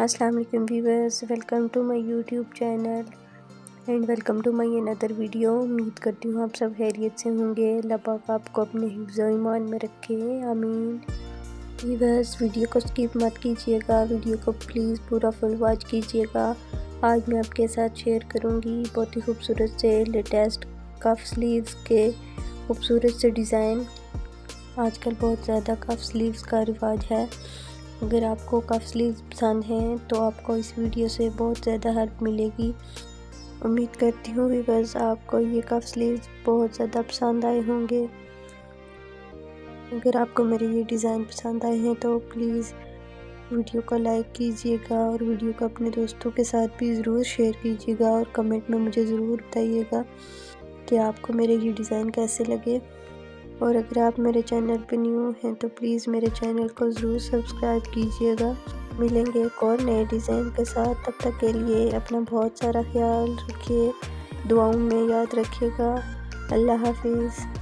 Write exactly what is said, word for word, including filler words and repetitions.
अस्सलाम वालेकुम viewers, welcome to my YouTube channel and welcome to my another video. उम्मीद करती हूँ आप सब खैरियत से होंगे। अल्लाह पाक आपको अपने हिफ्ज़ व ईमान में रखे, आमीन। व्यूअर्स, वीडियो को स्किप मत कीजिएगा, वीडियो को प्लीज़ पूरा फुल वॉच कीजिएगा। आज मैं आपके साथ शेयर करूँगी बहुत ही खूबसूरत से लेटेस्ट कफ स्लीव्स के खूबसूरत से डिज़ाइन। आजकल बहुत ज़्यादा कफ स्लीव्स का रिवाज है। अगर आपको कफ स्लीव्स पसंद हैं तो आपको इस वीडियो से बहुत ज़्यादा हेल्प मिलेगी। उम्मीद करती हूँ व्यूअर्स आपको ये कफ स्लीव्स बहुत ज़्यादा पसंद आए होंगे। अगर आपको मेरे ये डिज़ाइन पसंद आए हैं तो प्लीज़ वीडियो को लाइक कीजिएगा और वीडियो को अपने दोस्तों के साथ भी ज़रूर शेयर कीजिएगा और कमेंट में मुझे ज़रूर बताइएगा कि आपको मेरे ये डिज़ाइन कैसे लगे। और अगर आप मेरे चैनल पर न्यू हैं तो प्लीज़ मेरे चैनल को ज़रूर सब्सक्राइब कीजिएगा। मिलेंगे एक और नए डिज़ाइन के साथ, तब तक के लिए अपना बहुत सारा ख्याल रखिए, दुआओं में याद रखिएगा। अल्लाह हाफिज़।